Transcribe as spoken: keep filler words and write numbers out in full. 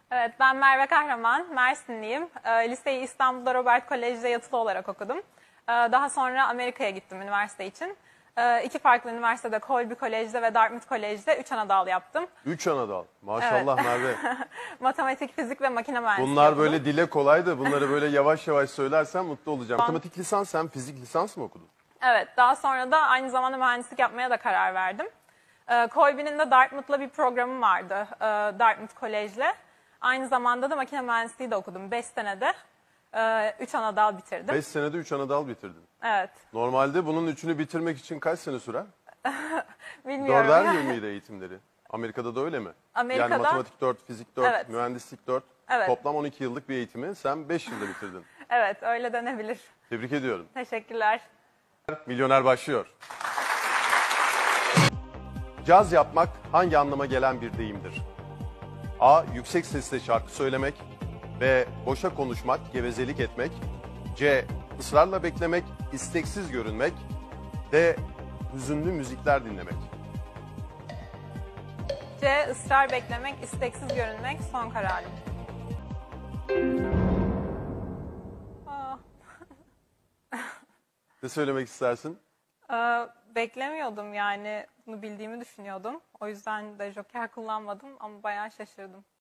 Evet, ben Merve Kahraman, Mersinliyim. E, liseyi İstanbul'da Robert Kolej'de yatılı olarak okudum. E, daha sonra Amerika'ya gittim üniversite için. E, iki farklı üniversitede, Colby Kolej'de ve Dartmouth Kolej'de üç ana dal yaptım. Üç ana dal. Maşallah Merve. Matematik, fizik ve makine mühendisliği Bunlar okudum. böyle dile kolay da bunları böyle yavaş yavaş söylersen mutlu olacağım. Matematik lisans, sen fizik lisans mı okudun? Evet, daha sonra da aynı zamanda mühendislik yapmaya da karar verdim. E, Colby'nin de Dartmouth'la bir programı vardı, e, Dartmouth Kolej'le. Aynı zamanda da makine mühendisliği de okudum. Beş senede e, üç ana dal bitirdim. Beş senede üç ana dal bitirdin. Evet, Normalde bunun üçünü bitirmek için kaç sene sürer? bilmiyorum. Dörder yıl mıydı eğitimleri? Amerika'da da öyle mi? Amerika'da- Yani matematik dört, fizik dört, Evet. mühendislik dört. Evet. Toplam on iki yıllık bir eğitimi sen beş yılda bitirdin. Evet, öyle denebilir. Tebrik ediyorum. Teşekkürler. Milyoner başlıyor. Caz yapmak hangi anlama gelen bir deyimdir? A. Yüksek sesle şarkı söylemek. B. Boşa konuşmak, gevezelik etmek. C. Israrla beklemek, isteksiz görünmek. D. Hüzünlü müzikler dinlemek. C. Israr beklemek, isteksiz görünmek son kararım. Aa, Ne söylemek istersin? aa, beklemiyordum yani. Bunu bildiğimi düşünüyordum. O yüzden de joker kullanmadım ama bayağı şaşırdım.